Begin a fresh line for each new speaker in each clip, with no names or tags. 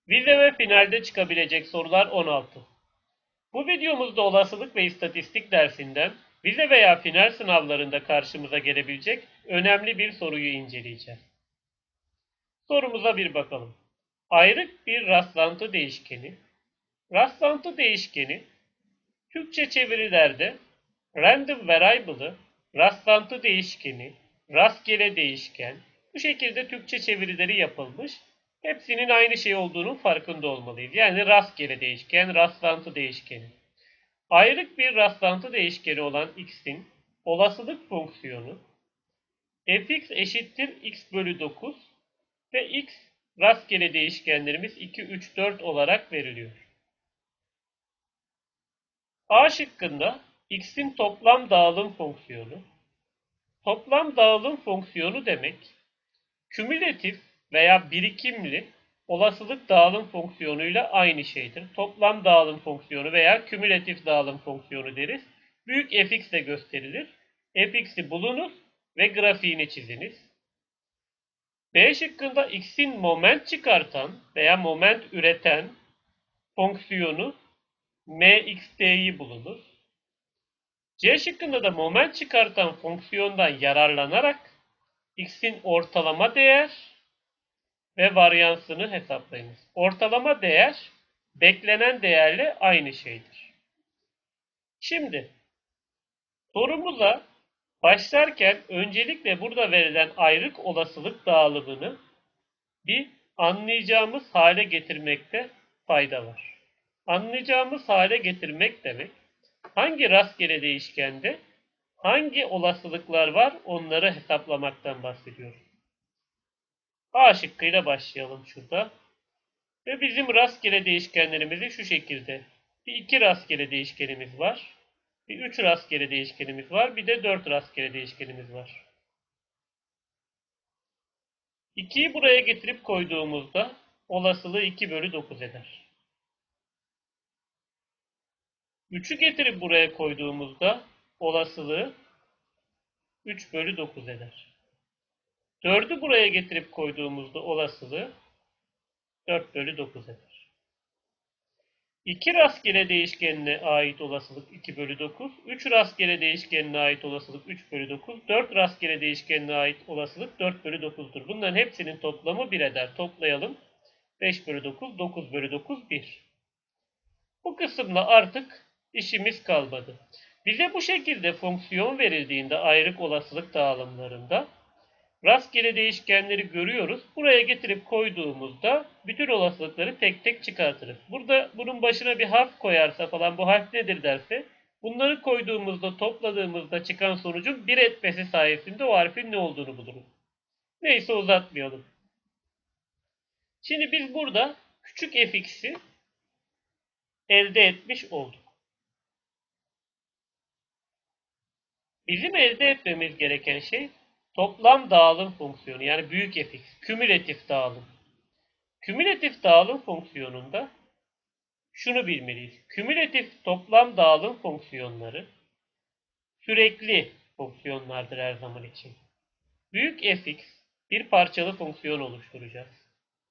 Vize ve finalde çıkabilecek sorular 16. Bu videomuzda olasılık ve istatistik dersinden vize veya final sınavlarında karşımıza gelebilecek önemli bir soruyu inceleyeceğiz. Sorumuza bir bakalım. Ayrık bir rastlantı değişkeni. Rastlantı değişkeni Türkçe çevirilerde random variable'ı rastlantı değişkeni, rastgele değişken, bu şekilde Türkçe çevirileri yapılmış. Hepsinin aynı şey olduğunun farkında olmalıyız. Yani rastgele değişken, rastlantı değişkeni. Ayrık bir rastlantı değişkeni olan x'in olasılık fonksiyonu fx eşittir x bölü 9 ve x rastgele değişkenlerimiz 2, 3, 4 olarak veriliyor. A şıkkında x'in toplam dağılım fonksiyonu. Toplam dağılım fonksiyonu demek, kümülatif veya birikimli olasılık dağılım fonksiyonuyla aynı şeydir. Toplam dağılım fonksiyonu veya kümülatif dağılım fonksiyonu deriz. Büyük fx ile gösterilir. Fx'i bulunuz ve grafiğini çiziniz. B şıkkında x'in moment çıkartan veya moment üreten fonksiyonu mxt'yi bulunur. C şıkkında da moment çıkartan fonksiyondan yararlanarak x'in ortalama değer ve varyansını hesaplayınız. Ortalama değer beklenen değerle aynı şeydir. Şimdi sorumuza başlarken öncelikle burada verilen ayrık olasılık dağılımını bir anlayacağımız hale getirmekte fayda var. Anlayacağımız hale getirmek demek, hangi rastgele değişkende hangi olasılıklar var onları hesaplamaktan bahsediyoruz. A şıkkıyla başlayalım şurada. Ve bizim rastgele değişkenlerimizi şu şekilde. Bir iki rastgele değişkenimiz var. Bir üç rastgele değişkenimiz var. Bir de dört rastgele değişkenimiz var. 2'yi buraya getirip koyduğumuzda olasılığı 2 bölü 9 eder. 3'ü getirip buraya koyduğumuzda olasılığı 3 bölü 9 eder. 4'ü buraya getirip koyduğumuzda olasılığı 4 bölü 9 eder. 2 rastgele değişkenine ait olasılık 2 bölü 9, 3 rastgele değişkenine ait olasılık 3 bölü 9, 4 rastgele değişkenine ait olasılık 4 bölü 9'dur. Bunların hepsinin toplamı 1 eder. Toplayalım. 5 bölü 9, 9 bölü 9, 1. Bu kısımla artık işimiz kalmadı. Bize bu şekilde fonksiyon verildiğinde ayrık olasılık dağılımlarında rastgele değişkenleri görüyoruz. Buraya getirip koyduğumuzda bütün olasılıkları tek tek çıkartırız. Burada bunun başına bir harf koyarsa falan bu harf nedir derse bunları koyduğumuzda topladığımızda çıkan sonucun bir etmesi sayesinde o harfin ne olduğunu buluruz. Neyse uzatmayalım. Şimdi biz burada küçük fx'i elde etmiş olduk. Bizim elde etmemiz gereken şey toplam dağılım fonksiyonu yani büyük fx, kümülatif dağılım. Kümülatif dağılım fonksiyonunda şunu bilmeliyiz. Kümülatif toplam dağılım fonksiyonları sürekli fonksiyonlardır her zaman için. Büyük fx bir parçalı fonksiyon oluşturacağız.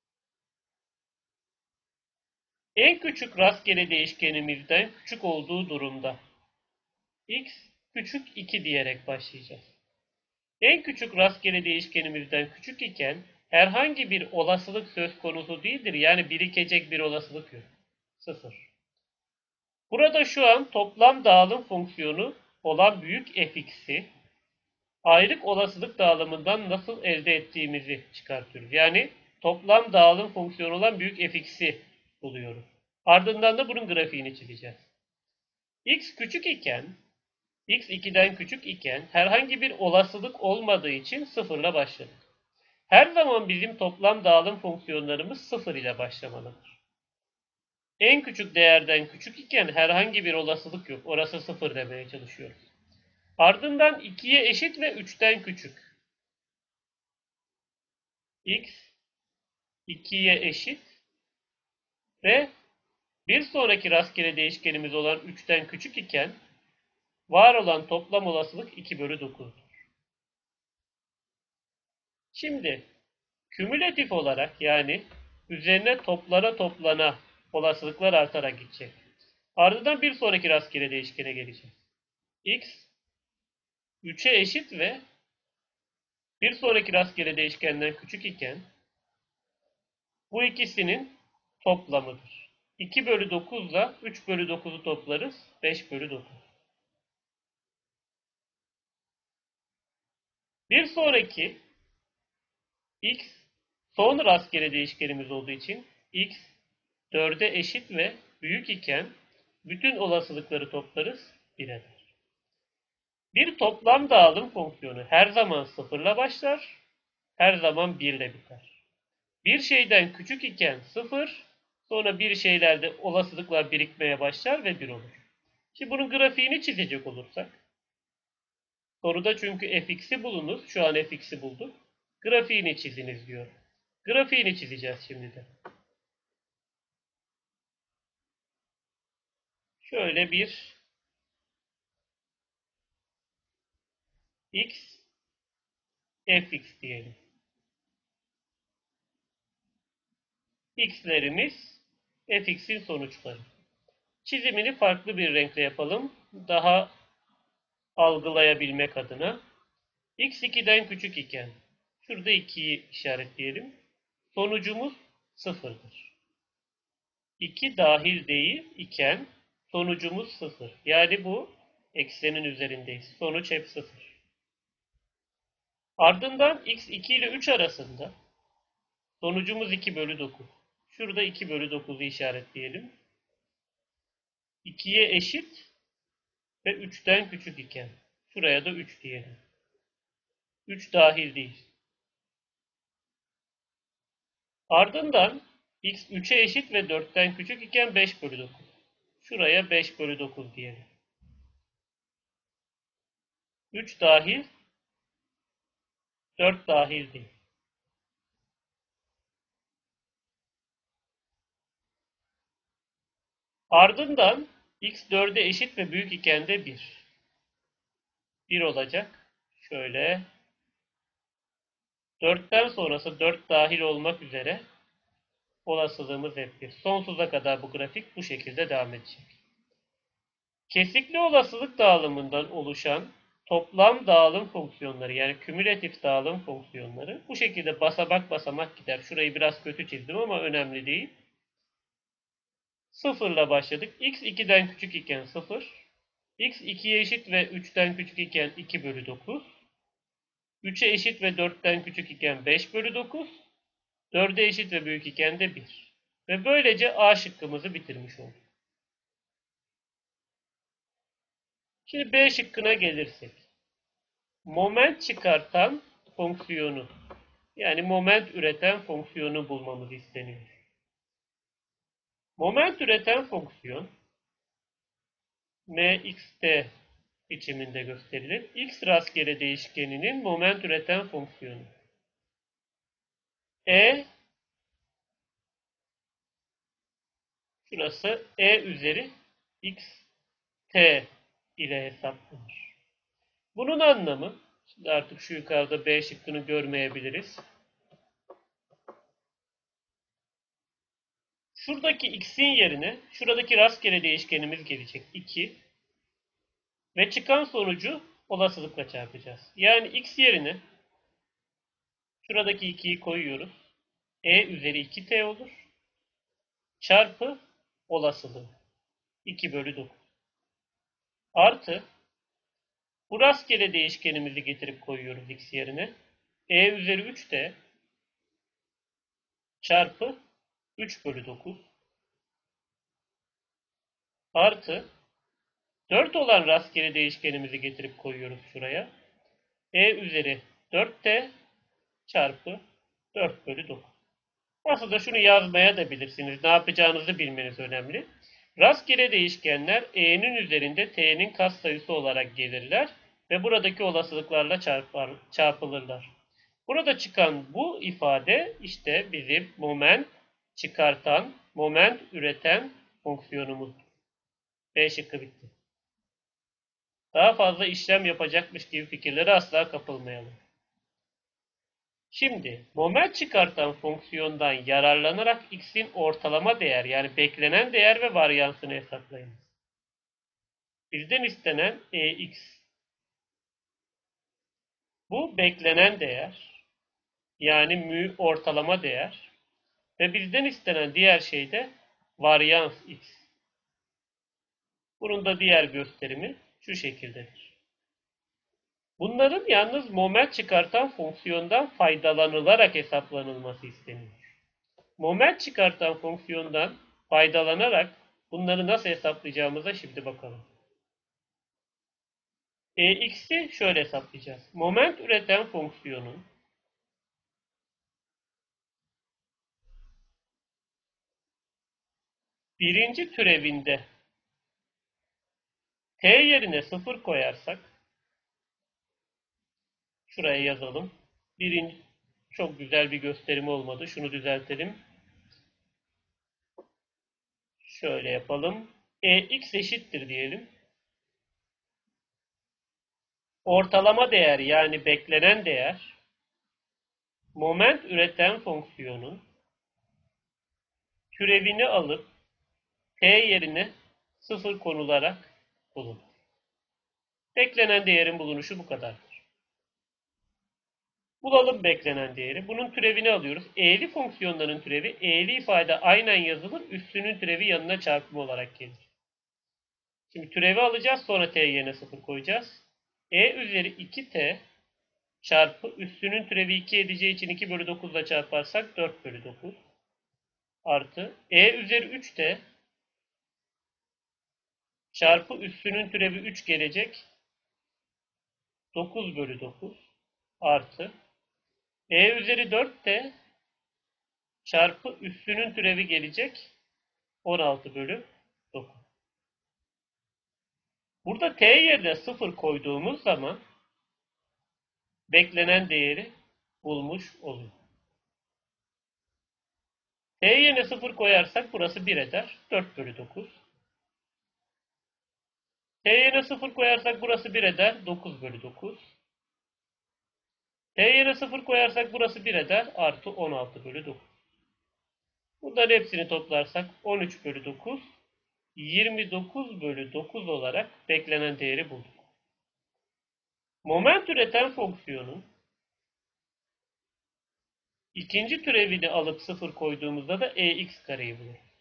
En küçük rastgele değişkenimizden küçük olduğu durumda x küçük 2 diyerek başlayacağız. En küçük rastgele değişkenimizden küçük iken herhangi bir olasılık söz konusu değildir. Yani birikecek bir olasılık yok. 0. Burada şu an toplam dağılım fonksiyonu olan büyük fx'i ayrık olasılık dağılımından nasıl elde ettiğimizi çıkartıyoruz. Yani toplam dağılım fonksiyonu olan büyük fx'i buluyoruz. Ardından da bunun grafiğini çizeceğiz. X küçük iken, x 2'den küçük iken herhangi bir olasılık olmadığı için 0 ile başladık. Her zaman bizim toplam dağılım fonksiyonlarımız 0 ile başlamalıdır. En küçük değerden küçük iken herhangi bir olasılık yok. Orası 0 demeye çalışıyoruz. Ardından 2'ye eşit ve 3'ten küçük. X 2'ye eşit ve bir sonraki rastgele değişkenimiz olan 3'ten küçük iken var olan toplam olasılık 2 bölü 9'dur. Şimdi kümülatif olarak yani üzerine toplana toplana olasılıklar artarak gidecek. Ardından bir sonraki rastgele değişkene geleceğiz. X 3'e eşit ve bir sonraki rastgele değişkenden küçük iken bu ikisinin toplamıdır. 2 bölü 9 ile 3 bölü 9'u toplarız. 5 bölü 9. Bir sonraki x son rastgele değişkenimiz olduğu için x 4'e eşit ve büyük iken bütün olasılıkları toplarız 1 eder. Bir toplam dağılım fonksiyonu her zaman 0 ile başlar, her zaman 1 ile biter. Bir şeyden küçük iken 0, sonra bir şeylerde olasılıklar birikmeye başlar ve 1 olur. Şimdi bunun grafiğini çizecek olursak, soruda çünkü fx'i bulunur, şu an fx'i bulduk. Grafiğini çiziniz diyor. Grafiğini çizeceğiz şimdi de. Şöyle bir x fx diyelim. X'lerimiz fx'in sonuçları. Çizimini farklı bir renkle yapalım. Daha algılayabilmek adına. X 2'den küçük iken şurada 2'yi işaretleyelim. Sonucumuz 0'dır. 2 dahil değil iken sonucumuz 0. Yani bu eksenin üzerindeyiz. Sonuç hep 0. Ardından x 2 ile 3 arasında sonucumuz 2 bölü 9. Şurada 2 bölü 9'u işaretleyelim. 2'ye eşit ve 3'ten küçük iken. Şuraya da 3 diyelim. 3 dahil değil. Ardından x 3'e eşit ve 4'ten küçük iken 5 bölü 9. Şuraya 5 bölü 9 diyelim. 3 dahil, 4 dahil değil. Ardından x 4'e eşit ve büyük iken de 1. 1 olacak. Şöyle 4'ten sonrası 4 dahil olmak üzere olasılığımız hep 1. Sonsuza kadar bu grafik bu şekilde devam edecek. Kesikli olasılık dağılımından oluşan toplam dağılım fonksiyonları yani kümülatif dağılım fonksiyonları bu şekilde basamak basamak gider. Şurayı biraz kötü çizdim ama önemli değil. 0 ile başladık. X 2'den küçük iken 0. X 2'ye eşit ve 3'ten küçük iken 2 bölü 9. 3'e eşit ve 4'ten küçük iken 5 bölü 9. 4'e eşit ve büyük iken de 1. Ve böylece A şıkkımızı bitirmiş olduk. Şimdi B şıkkına gelirsek. Moment çıkartan fonksiyonu yani moment üreten fonksiyonu bulmamız isteniyor. Moment üreten fonksiyon mxt biçiminde gösterilir. X rastgele değişkeninin moment üreten fonksiyonu. Şurası üzeri xt ile hesaplanır. Bunun anlamı, şimdi artık şu yukarıda B şıkkını görmeyebiliriz. Şuradaki x'in yerine şuradaki rastgele değişkenimiz gelecek 2 ve çıkan sonucu olasılıkla çarpacağız. Yani x yerine şuradaki 2'yi koyuyoruz. Üzeri 2t olur. Çarpı olasılığı 2 bölü 9. Artı bu rastgele değişkenimizi getirip koyuyoruz x yerine. Üzeri 3t çarpı 3 bölü 9 artı 4 olan rastgele değişkenimizi getirip koyuyoruz şuraya. Üzeri 4t çarpı 4 bölü 9. Aslında şunu yazmaya da bilirsiniz. Ne yapacağınızı bilmeniz önemli. Rastgele değişkenler e'nin üzerinde t'nin katsayısı olarak gelirler ve buradaki olasılıklarla çarpılırlar. Burada çıkan bu ifade işte bizim moment çıkartan, moment üreten fonksiyonumuz. B şıkkı bitti. Daha fazla işlem yapacakmış gibi fikirlere asla kapılmayalım. Şimdi moment çıkartan fonksiyondan yararlanarak x'in ortalama değer yani beklenen değer ve varyansını hesaplayın. Bizden istenen ex. Bu beklenen değer yani mü ortalama değer ve bizden istenen diğer şey de varyans x. Bunun da diğer gösterimi şu şekildedir. Bunların yalnız moment çıkartan fonksiyondan faydalanılarak hesaplanılması isteniyor. Moment çıkartan fonksiyondan faydalanarak bunları nasıl hesaplayacağımıza şimdi bakalım. X'i şöyle hesaplayacağız. Moment üreten fonksiyonun birinci türevinde t yerine 0 koyarsak şuraya yazalım. Birinci çok güzel bir gösterim olmadı. Şunu düzeltelim. Şöyle yapalım. X eşittir diyelim. Ortalama değer yani beklenen değer moment üreten fonksiyonun türevini alıp t yerine 0 konularak bulunur. Beklenen değerin bulunuşu bu kadardır. Bulalım beklenen değeri. Bunun türevini alıyoruz. E'li fonksiyonların türevi e'li ifade aynen yazılır. Üssünün türevi yanına çarpımı olarak gelir. Şimdi türevi alacağız. Sonra t yerine 0 koyacağız. E üzeri 2t çarpı üssünün türevi 2 edeceği için 2 bölü 9 ile çarparsak 4 bölü 9 artı e üzeri 3t çarpı üssünün türevi 3 gelecek 9 bölü 9 artı e üzeri 4t çarpı üssünün türevi gelecek 16 bölü 9. Burada t yerine 0 koyduğumuz zaman beklenen değeri bulmuş oluyor. T yerine 0 koyarsak burası 1 eder. 4 bölü 9. T yerine 0 koyarsak burası 1 eder. 9 bölü 9. T yerine 0 koyarsak burası 1 eder. Artı 16 bölü 9. Bunların hepsini toplarsak 13 bölü 9. 29 bölü 9 olarak beklenen değeri bulduk. Moment üreten fonksiyonun ikinci türevini alıp 0 koyduğumuzda da ex kareyi buluruz.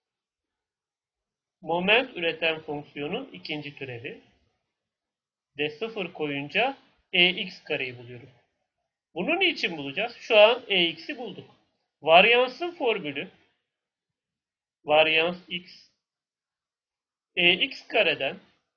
Moment üreten fonksiyonun ikinci türevi de 0 koyunca ex kareyi buluyoruz. Bunu niçin bulacağız? Şu an ex'i bulduk. Varyansın formülü varyans x ex kareden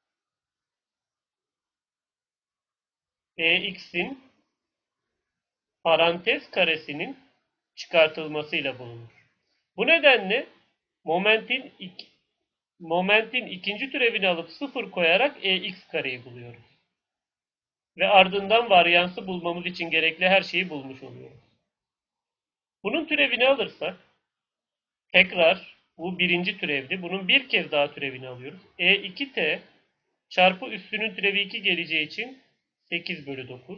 ex'in parantez karesinin çıkartılmasıyla bulunur. Bu nedenle momentin ikinci türevini alıp 0 koyarak ex kareyi buluyoruz. Ve ardından varyansı bulmamız için gerekli her şeyi bulmuş oluyoruz. Bunun türevini alırsak tekrar bu birinci türevdi. Bunun bir kez daha türevini alıyoruz. E2t çarpı üstünün türevi 2 geleceği için 8 bölü 9.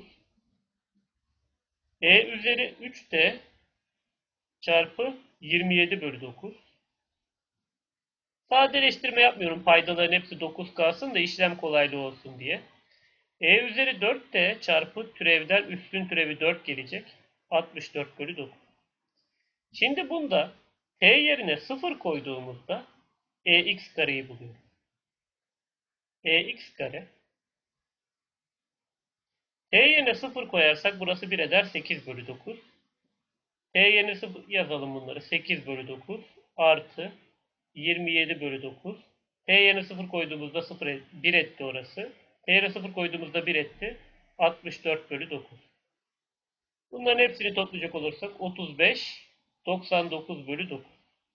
E üzeri 3t çarpı 27 bölü 9. Sadeleştirme yapmıyorum. Paydaların hepsi 9 kalsın da işlem kolaylığı olsun diye. E üzeri 4t çarpı türevden üstün türevi 4 gelecek. 64 bölü 9. Şimdi bunda t yerine 0 koyduğumuzda ex kareyi buluyoruz. Ex kare. T yerine 0 koyarsak burası 1 eder 8 bölü 9. T yerine 0 yazalım bunları. 8 bölü 9 artı 27 bölü 9. T yerine 0 koyduğumuzda 0 1 etti orası. T yerine 0 koyduğumuzda 1 etti. 64 bölü 9. Bunların hepsini toplayacak olursak 35, 99 bölü 9.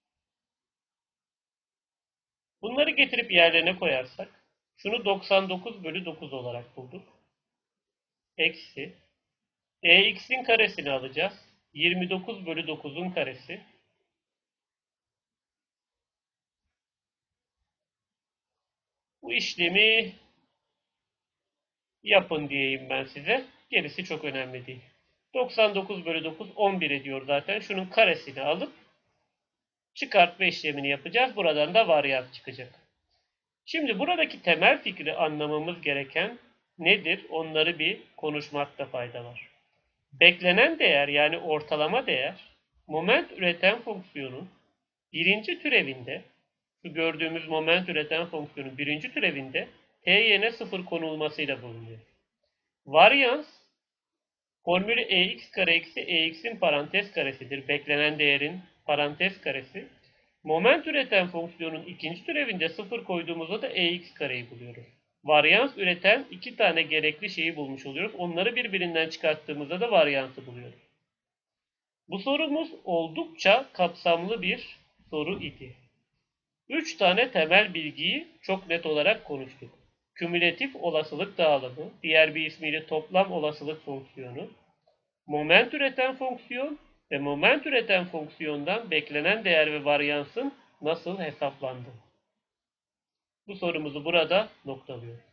Bunları getirip yerlerine koyarsak şunu 99 bölü 9 olarak bulduk. Eksi ex'in karesini alacağız. 29 bölü 9'un karesi. Bu işlemi yapın diyeyim ben size. Gerisi çok önemli değil. 99 bölü 9 11 ediyor zaten. Şunun karesini alıp çıkartma işlemini yapacağız. Buradan da varyant çıkacak. Şimdi buradaki temel fikri anlamamız gereken nedir? Onları bir konuşmakta fayda var. Beklenen değer yani ortalama değer moment üreten fonksiyonun birinci türevinde, şu gördüğümüz moment üreten fonksiyonun birinci türevinde t yerine 0 konulmasıyla bulunuyor. Varyans formülü ex kare eksi ex'in parantez karesidir. Beklenen değerin parantez karesi. Moment üreten fonksiyonun ikinci türevinde 0 koyduğumuzda da ex kareyi buluyoruz. Varyans üreten iki tane gerekli şeyi bulmuş oluyoruz. Onları birbirinden çıkarttığımızda da varyansı buluyoruz. Bu sorumuz oldukça kapsamlı bir soru idi. 3 tane temel bilgiyi çok net olarak konuştuk. Kümülatif olasılık dağılımı, diğer bir ismiyle toplam olasılık fonksiyonu, moment üreten fonksiyon ve moment üreten fonksiyondan beklenen değer ve varyansın nasıl hesaplandığı. Bu sorumuzu burada noktalıyoruz.